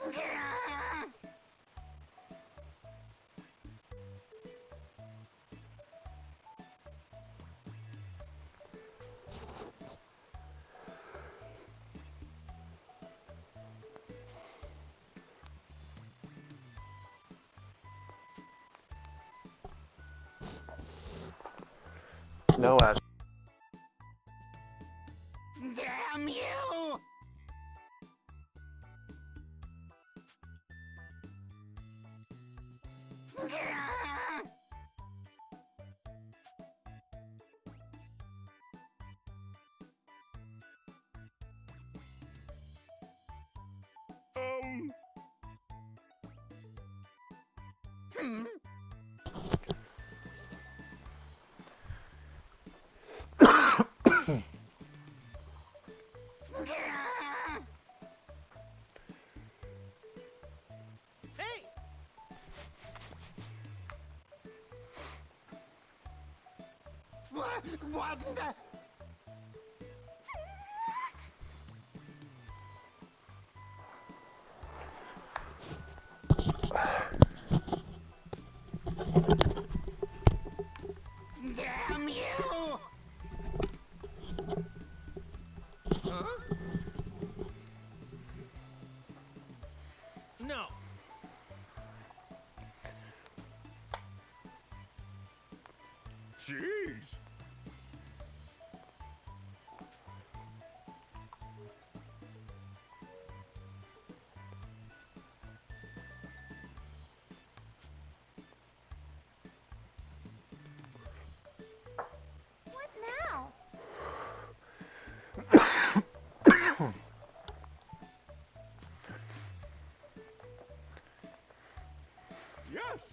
No, Ash. Damn you! Hmm? Hey! What the? Damn you! Huh? No. Jeez. What now? Yes.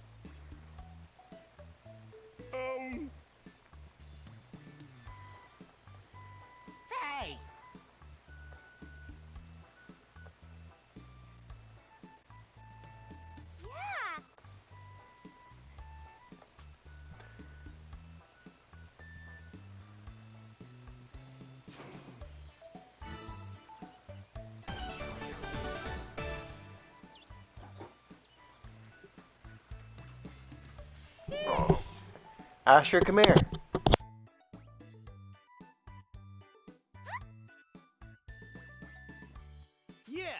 Hey! Yeah. Asher, come here. Yeah.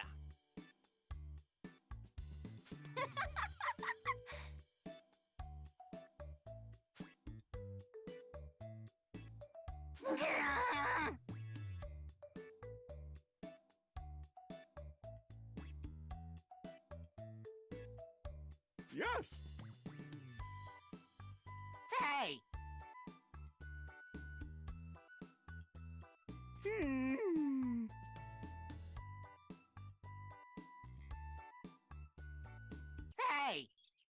Yes. Hey! Hey!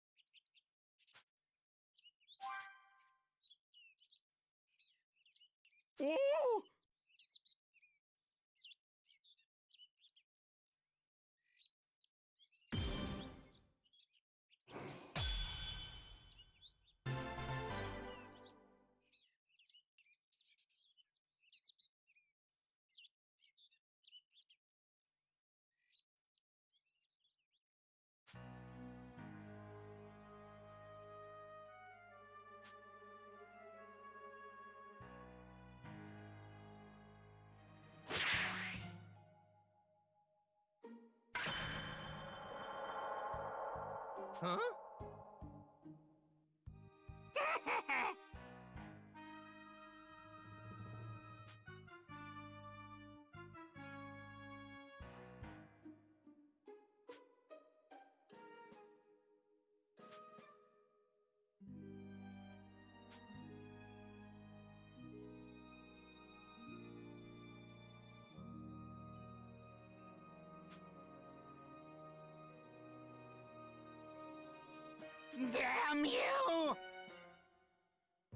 Ooh. Huh? Damn you!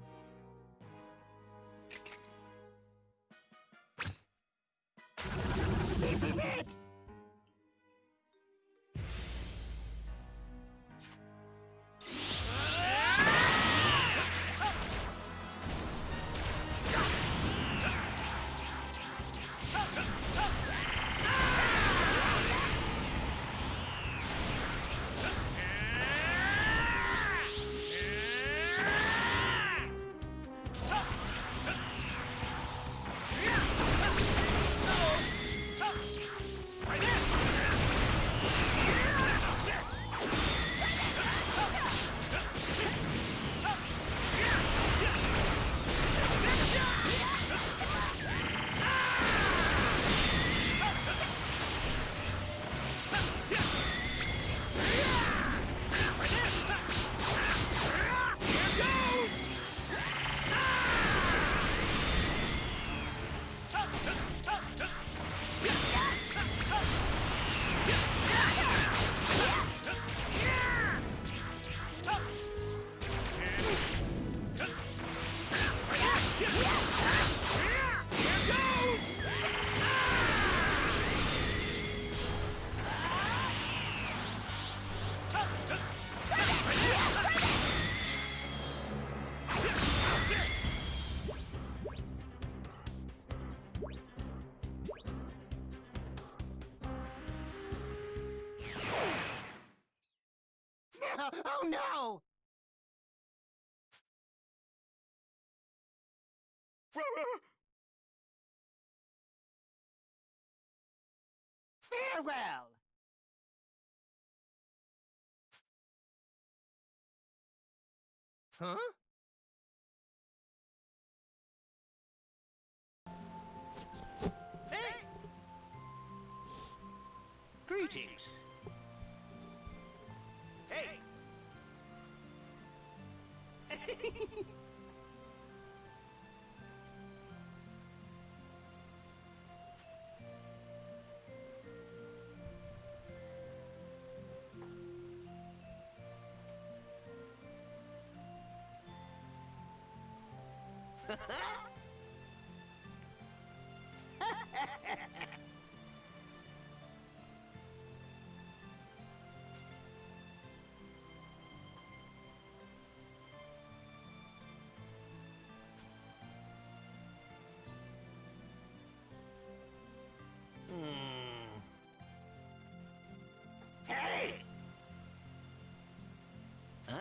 Oh no! Farewell! Huh? Hey! Greetings. Hey! Hey! Huh?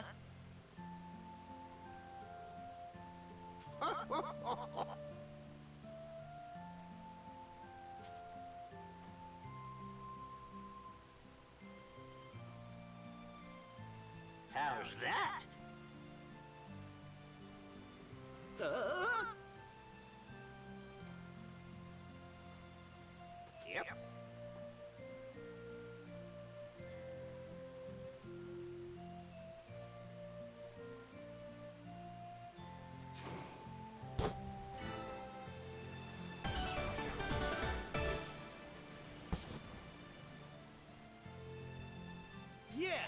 How's that? Yep. Yeah!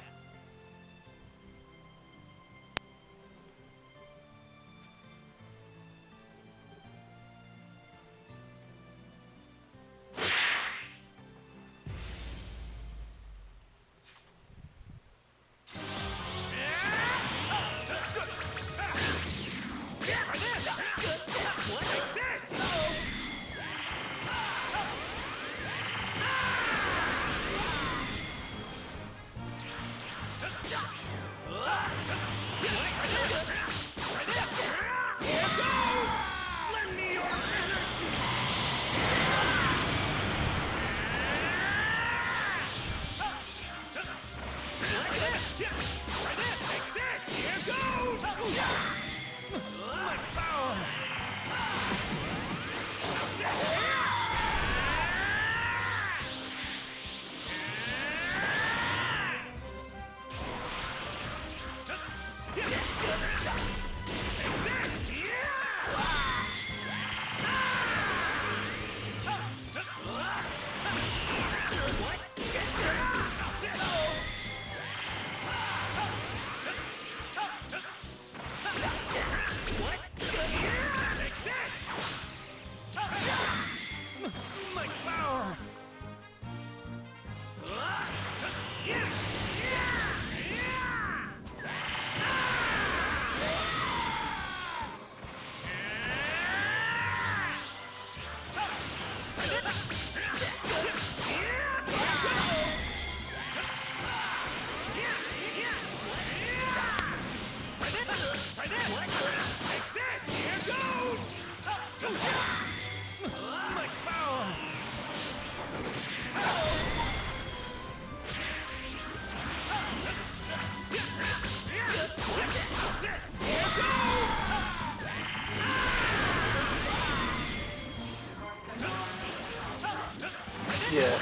Yeah.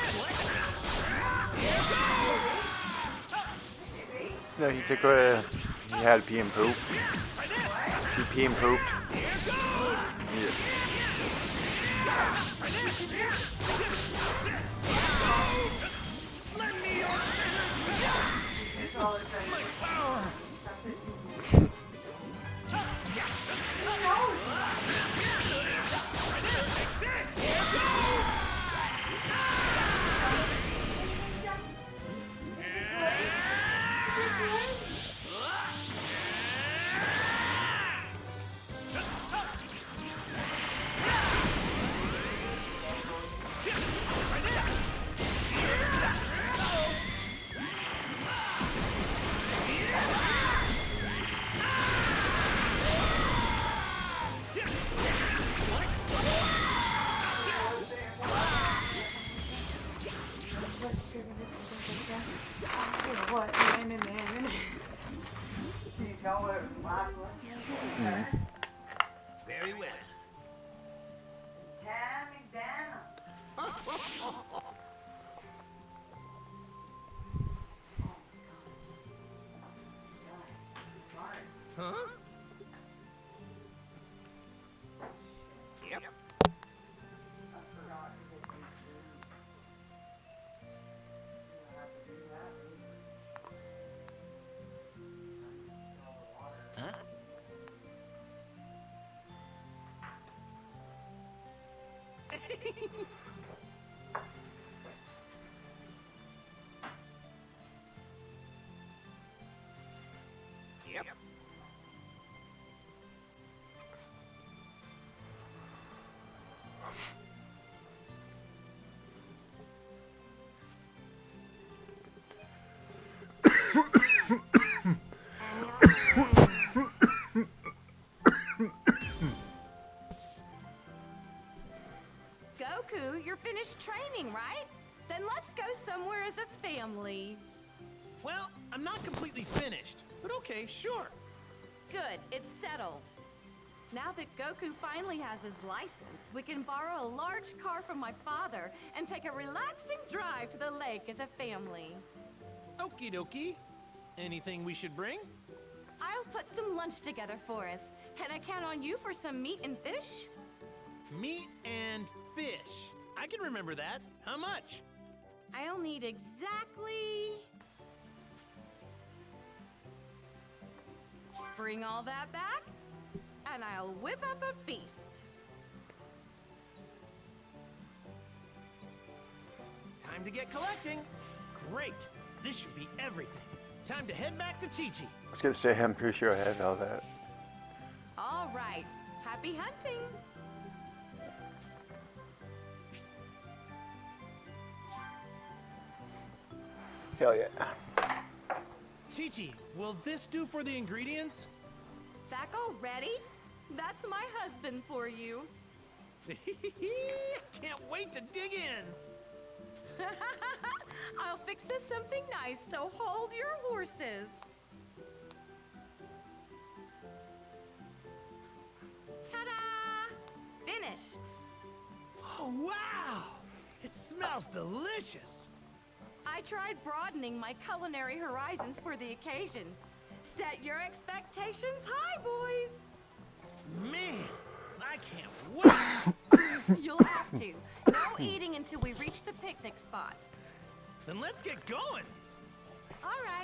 No, he took he had pee and poop. He pee and pooped. Yeah. What? Very well. Huh? Yep. Huh? Yep. Goku, you're finished training, right? Then let's go somewhere as a family. Well, I'm not completely finished, but okay, sure. Good, it's settled. Now that Goku finally has his license, we can borrow a large car from my father and take a relaxing drive to the lake as a family. Okie dokie. Anything we should bring? I'll put some lunch together for us. Can I count on you for some meat and fish? Meat and fish. I can remember that. How much? I'll need exactly... Bring all that back, and I'll whip up a feast. Time to get collecting. Great. This should be everything. Time to head back to Chi-Chi. I was gonna say, I'm pretty sure I had all that. All right. Happy hunting. Hell yeah. Chi-Chi, will this do for the ingredients? Back already? That's my husband for you. Can't wait to dig in. I'll fix us something nice, so hold your horses. Ta-da! Finished. Oh, wow! It smells delicious. I tried broadening my culinary horizons for the occasion. Set your expectations high, boys. Man, I can't wait. You'll have to. No eating until we reach the picnic spot. Then let's get going. All right.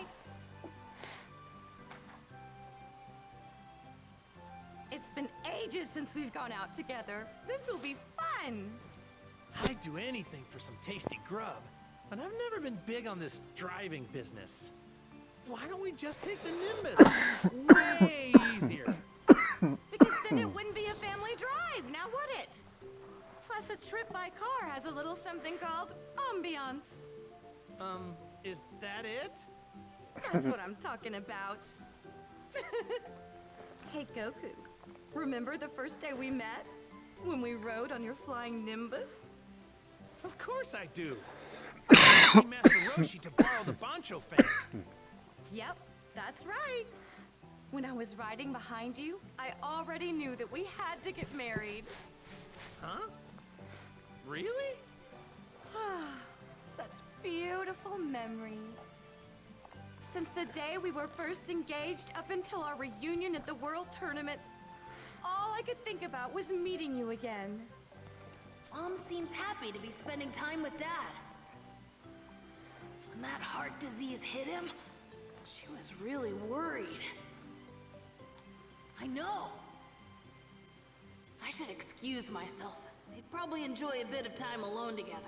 It's been ages since we've gone out together. This will be fun. I'd do anything for some tasty grub, but I've never been big on this driving business. Why don't we just take the Nimbus? Way easier. Because then it wouldn't be a family drive, now would it? Plus, a trip by car has a little something called ambiance. Is that it? That's what I'm talking about. Hey, Goku. Remember the first day we met? When we rode on your flying Nimbus? Of course I do. I asked Master Roshi to borrow the Bancho fan. Yep, that's right. When I was riding behind you, I already knew that we had to get married. Huh? Really? Such beautiful memories. Since the day we were first engaged up until our reunion at the World Tournament, all I could think about was meeting you again. Mom seems happy to be spending time with Dad. When that heart disease hit him, she was really worried. I know. I should excuse myself. They'd probably enjoy a bit of time alone together.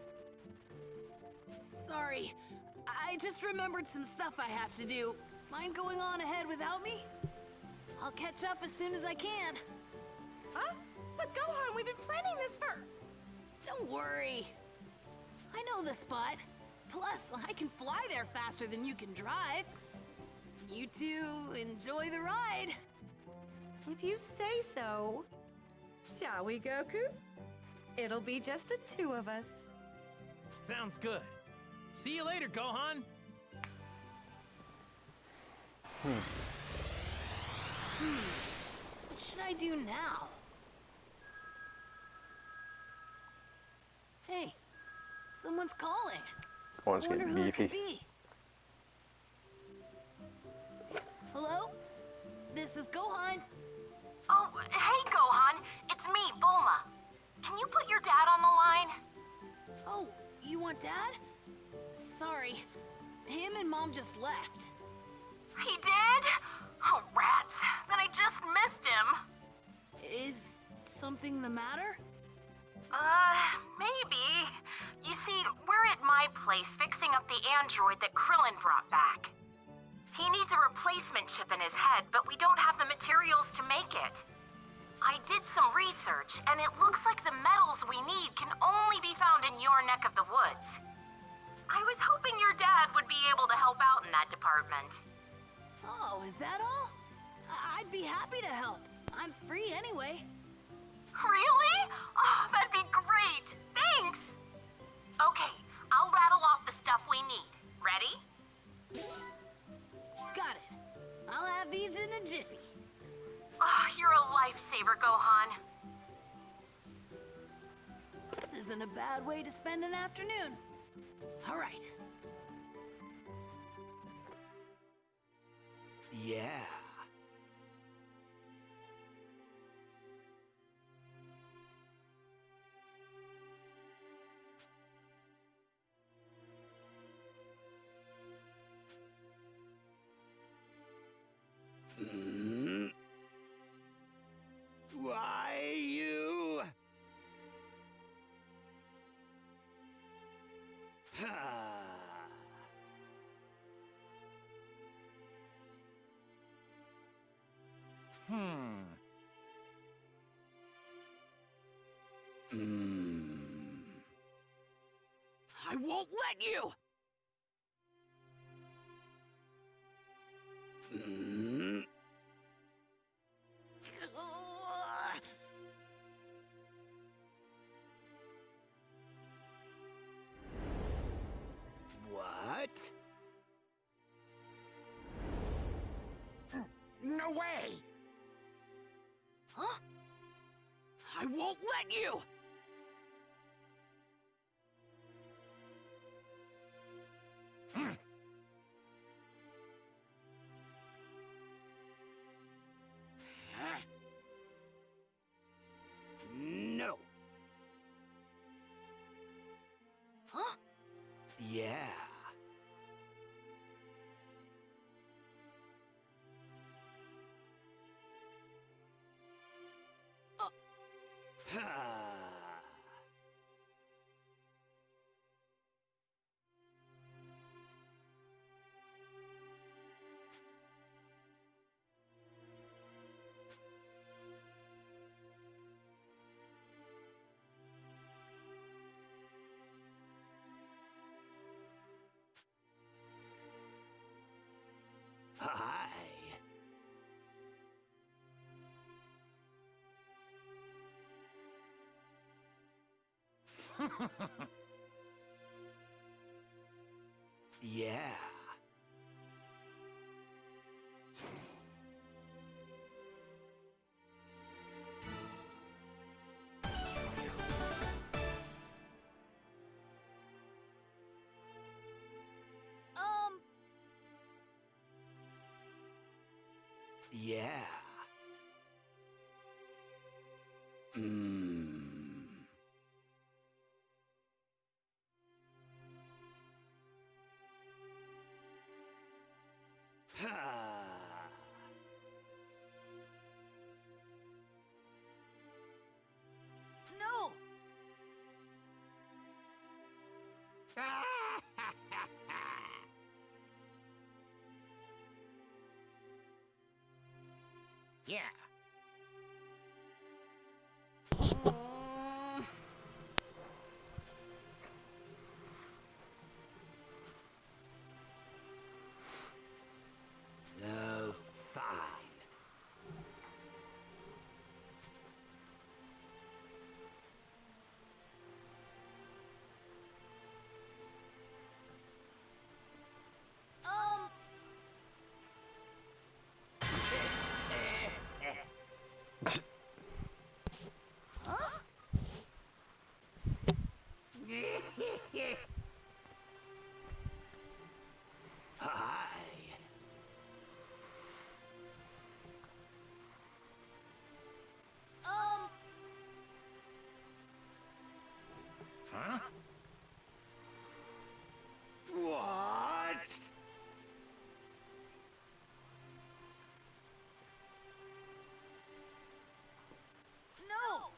Sorry, I just remembered some stuff I have to do. Mind going on ahead without me? I'll catch up as soon as I can. Huh? But Gohan, we've been planning this for... Don't worry. I know the spot. Plus, I can fly there faster than you can drive. You two enjoy the ride. If you say so. Shall we, Goku? It'll be just the two of us. Sounds good. See you later, Gohan. What should I do now? Hey, someone's calling. Oh, it's Wonder getting who it could beefy. be. Hello? This is Gohan. Oh, hey, Gohan. It's me, Bulma. Can you put your dad on the line? Oh, you want Dad? Sorry, him and Mom just left. He did? Oh, rats. Then I just missed him. Is something the matter? Maybe. You see, we're at my place fixing up the android that Krillin brought back. He needs a replacement chip in his head, but we don't have the materials to make it. I did some research, and it looks like the metals we need can only be found in your neck of the woods. I was hoping your dad would be able to help out in that department. Oh, is that all? I'd be happy to help. I'm free anyway. Really? Oh, that'd be great. Thanks. Okay, I'll rattle off the stuff we need. Ready? Got it. I'll have these in a jiffy. Oh, you're a lifesaver, Gohan. This isn't a bad way to spend an afternoon. All right. Yeah. Why you? I won't let you! What? No way! Huh? I won't let you! No. Huh? Yeah. Hi. Yeah. Yeah. No! Yeah. Oh, fine. What? No!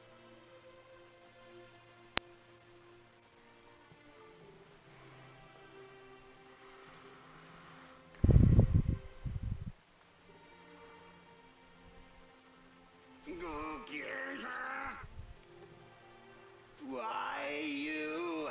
Go get her! Why you?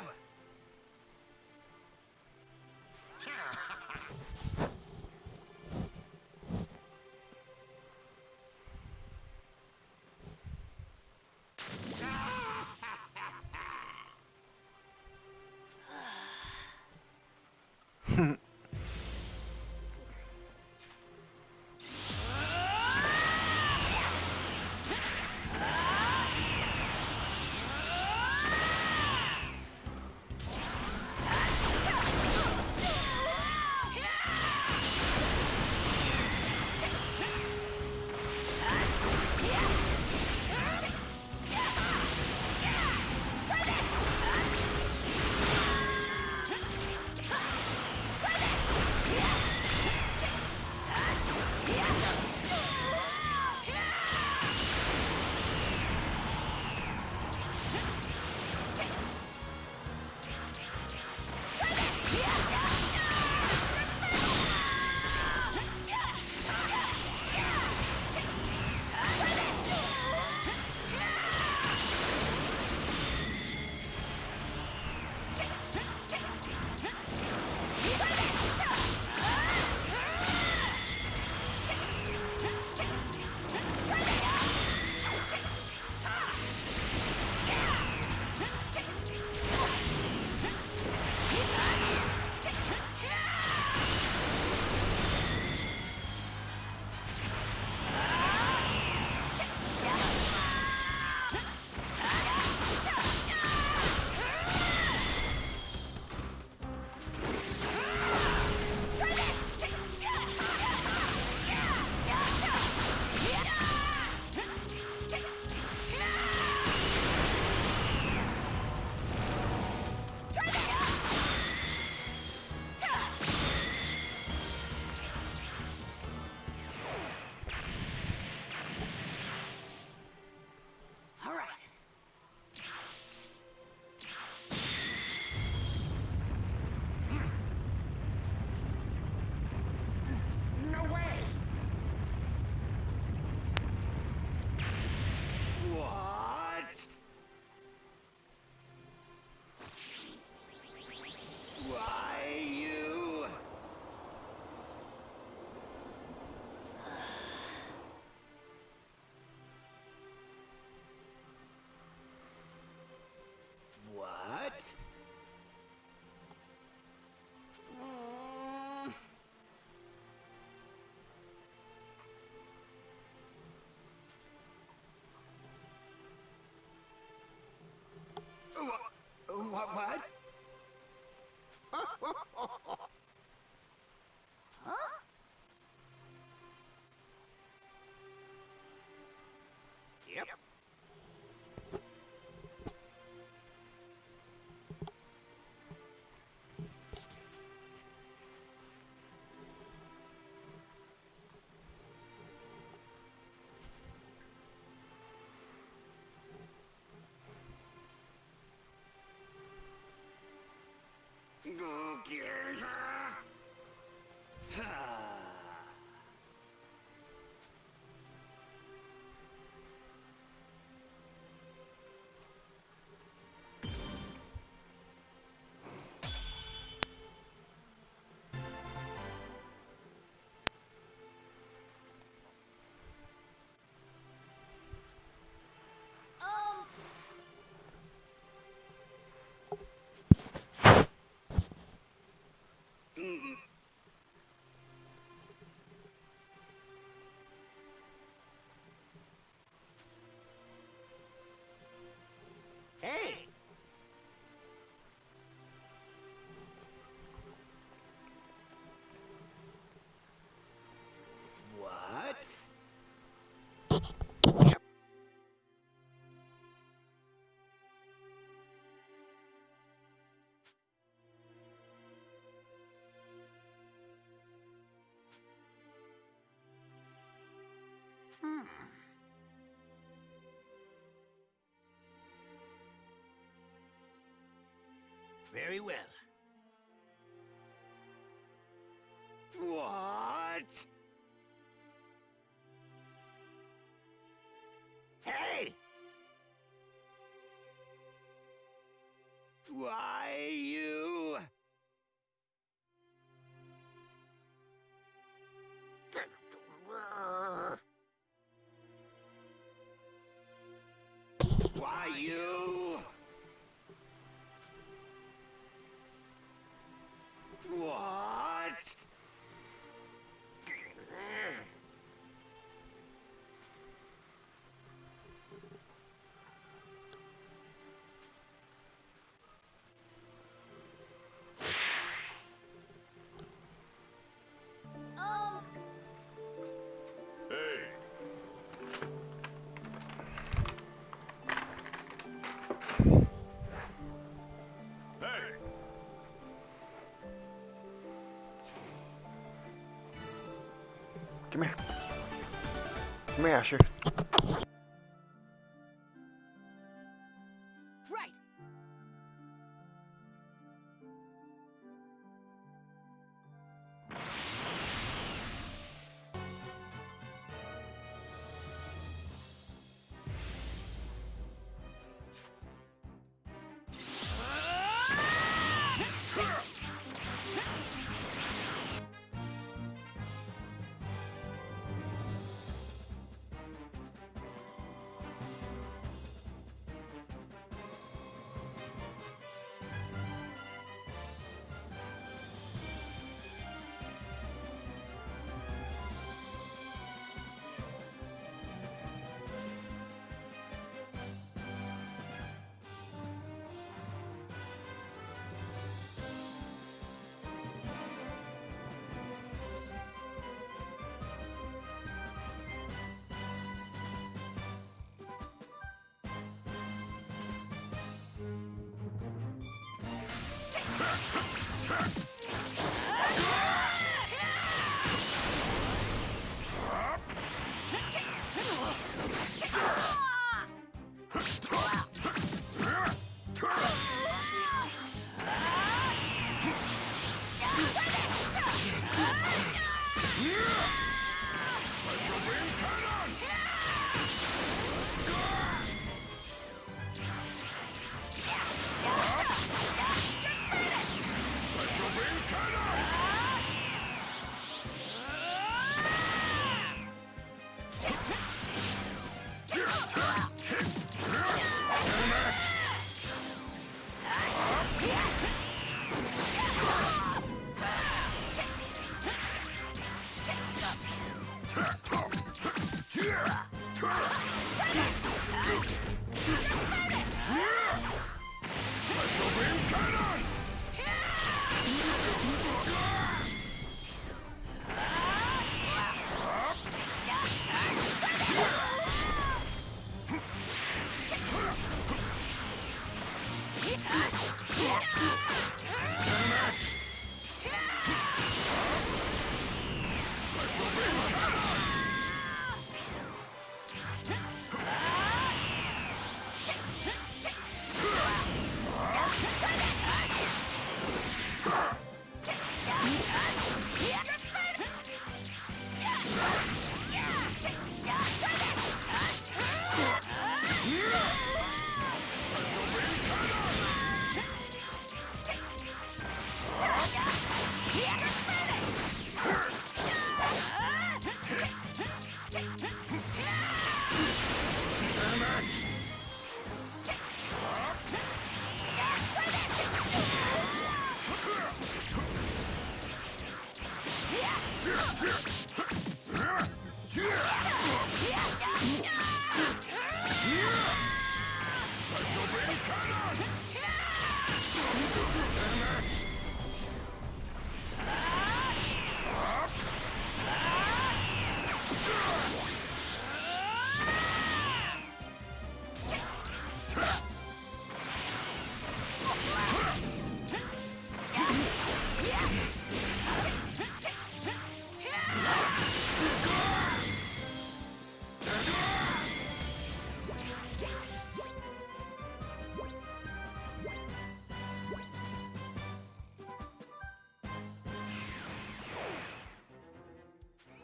All right. No way! What? Why you? What? What? Huh? Yep. Go get her! Very well. What? Hey! Why you? Why you? What? Come here. Come here, Asher. Right.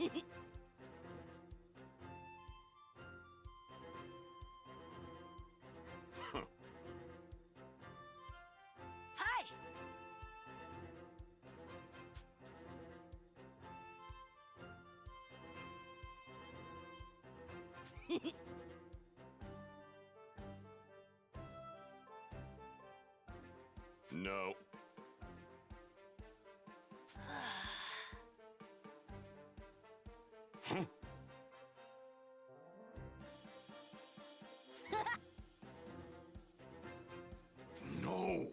Hi! No. No.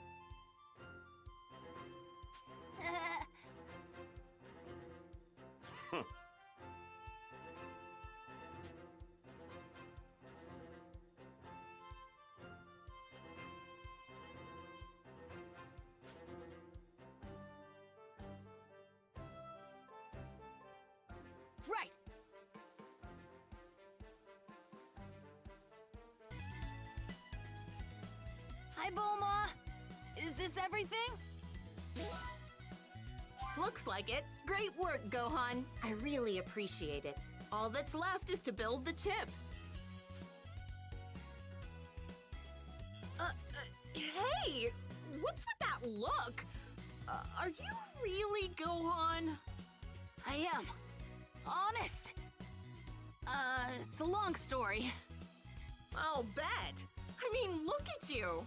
Right. Hi, Bulma. Is this everything? Looks like it. Great work, Gohan. I really appreciate it. All that's left is to build the chip. Hey! What's with that look? Are you really Gohan? I am. Honest. It's a long story. I'll bet. I mean, look at you.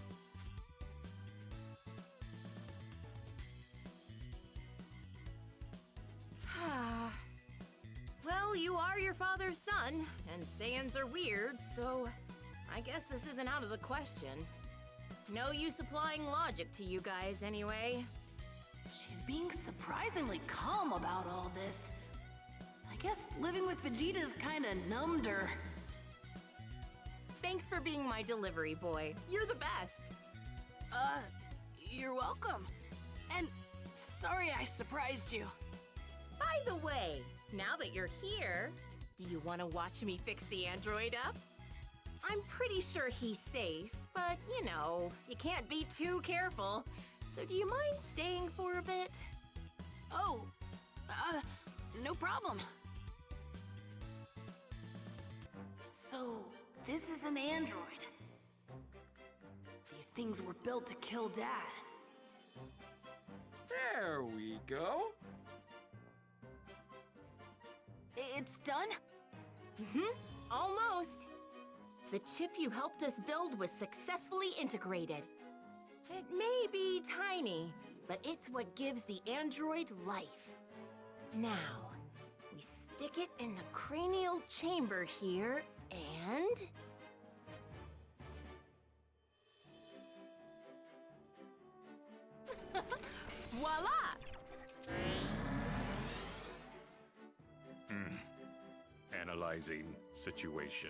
Well, you are your father's son, and Saiyans are weird, so I guess this isn't out of the question. No use applying logic to you guys, anyway. She's being surprisingly calm about all this. I guess living with Vegeta's kinda numbed her. Thanks for being my delivery boy. You're the best. You're welcome. And sorry I surprised you. By the way, now that you're here, do you want to watch me fix the android up? I'm pretty sure he's safe, but you know, you can't be too careful. So do you mind staying for a bit? Oh, no problem. So, this is an android. These things were built to kill Dad. There we go. It's done? Almost. The chip you helped us build was successfully integrated. It may be tiny, but it's what gives the android life. Now, we stick it in the cranial chamber here, and... voila! Analyzing situation.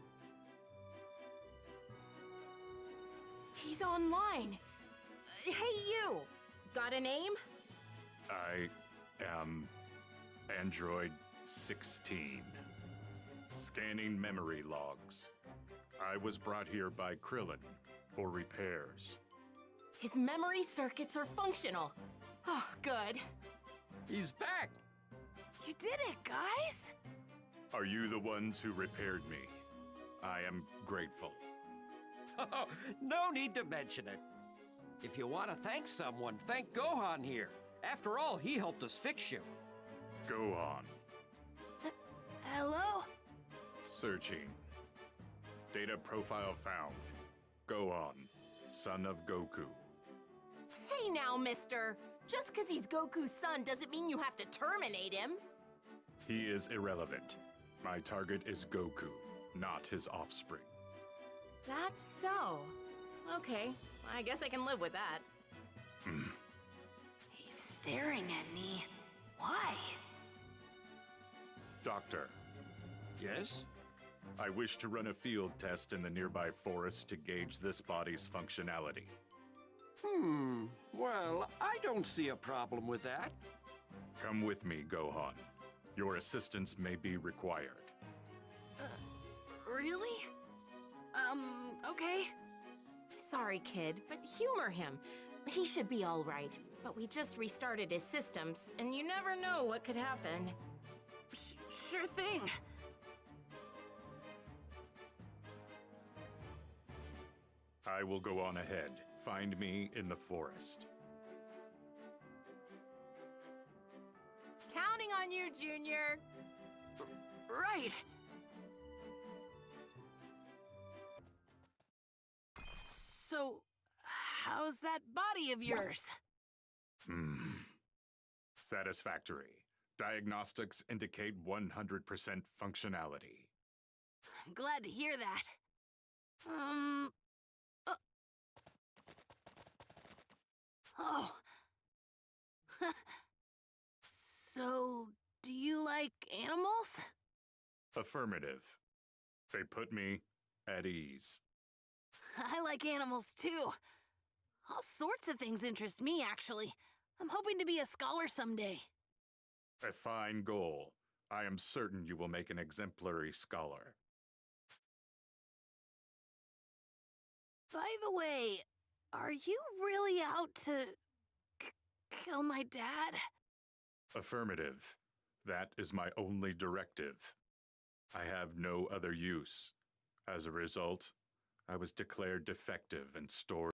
He's online. Hey, you! Got a name? I am Android 16. Scanning memory logs. I was brought here by Krillin for repairs. His memory circuits are functional. Oh, good. He's back. You did it, guys! Are you the ones who repaired me? I am grateful. No need to mention it. If you want to thank someone, thank Gohan here. After all, he helped us fix you. Go on. Hello? Searching. Data profile found. Go on. Son of Goku. Hey now, mister. Just because he's Goku's son doesn't mean you have to terminate him. He is irrelevant. My target is Goku, not his offspring. That's so. Okay, I guess I can live with that. He's staring at me. Why? Doctor, Yes? I wish to run a field test in the nearby forest to gauge this body's functionality. Well, I don't see a problem with that. Come with me, Gohan. Your assistance may be required. Really? Okay. Sorry, kid, but humor him. He should be all right. But we just restarted his systems, and you never know what could happen. Sure thing. I will go on ahead. Find me in the forest. Counting on you, Junior. Right. So, how's that body of yours? Satisfactory. Diagnostics indicate 100% functionality. Glad to hear that. Oh. So, do you like animals? Affirmative. They put me at ease. I like animals too. All sorts of things interest me, actually. I'm hoping to be a scholar someday. A fine goal. I am certain you will make an exemplary scholar. By the way, are you really out to kill my dad? Affirmative. That is my only directive. I have no other use. As a result, I was declared defective and stored